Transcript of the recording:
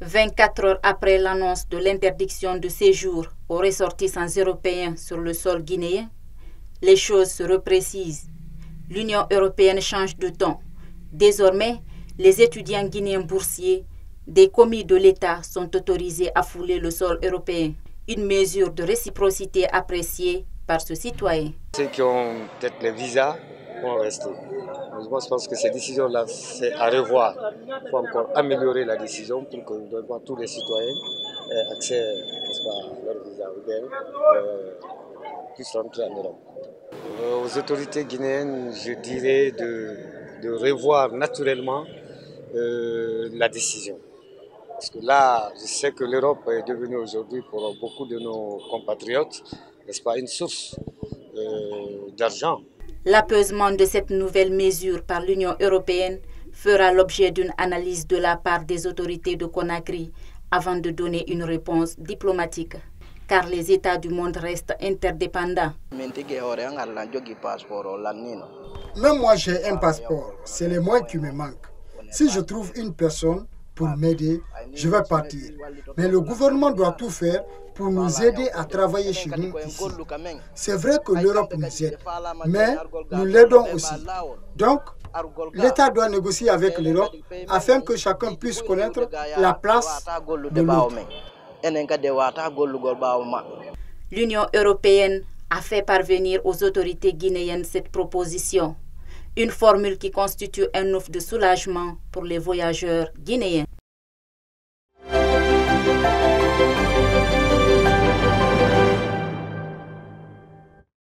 24 heures après l'annonce de l'interdiction de séjour aux ressortissants européens sur le sol guinéen, les choses se reprécisent. L'Union européenne change de ton. Désormais, les étudiants guinéens boursiers des commis de l'État sont autorisés à fouler le sol européen. Une mesure de réciprocité appréciée par ce citoyen. Ceux qui ont peut-être les visas vont rester. Moi, je pense que ces décisions-là, c'est à revoir. Il faut encore améliorer la décision pour que tous les citoyens aient accès à leur visa ou bien puissent rentrer en Europe. Aux autorités guinéennes, je dirais de revoir naturellement la décision. Parce que là, je sais que l'Europe est devenue aujourd'hui pour beaucoup de nos compatriotes, n'est-ce pas, une source d'argent. L'apaisement de cette nouvelle mesure par l'Union européenne fera l'objet d'une analyse de la part des autorités de Conakry avant de donner une réponse diplomatique. Car les États du monde restent interdépendants. Même moi j'ai un passeport, c'est les moyens qui me manquent. Si je trouve une personne pour m'aider, je vais partir. Mais le gouvernement doit tout faire pour nous aider à travailler chez nous ici. C'est vrai que l'Europe nous aide, mais nous l'aidons aussi. Donc, l'État doit négocier avec l'Europe afin que chacun puisse connaître la place de l'autre. L'Union européenne a fait parvenir aux autorités guinéennes cette proposition, une formule qui constitue un offre de soulagement pour les voyageurs guinéens.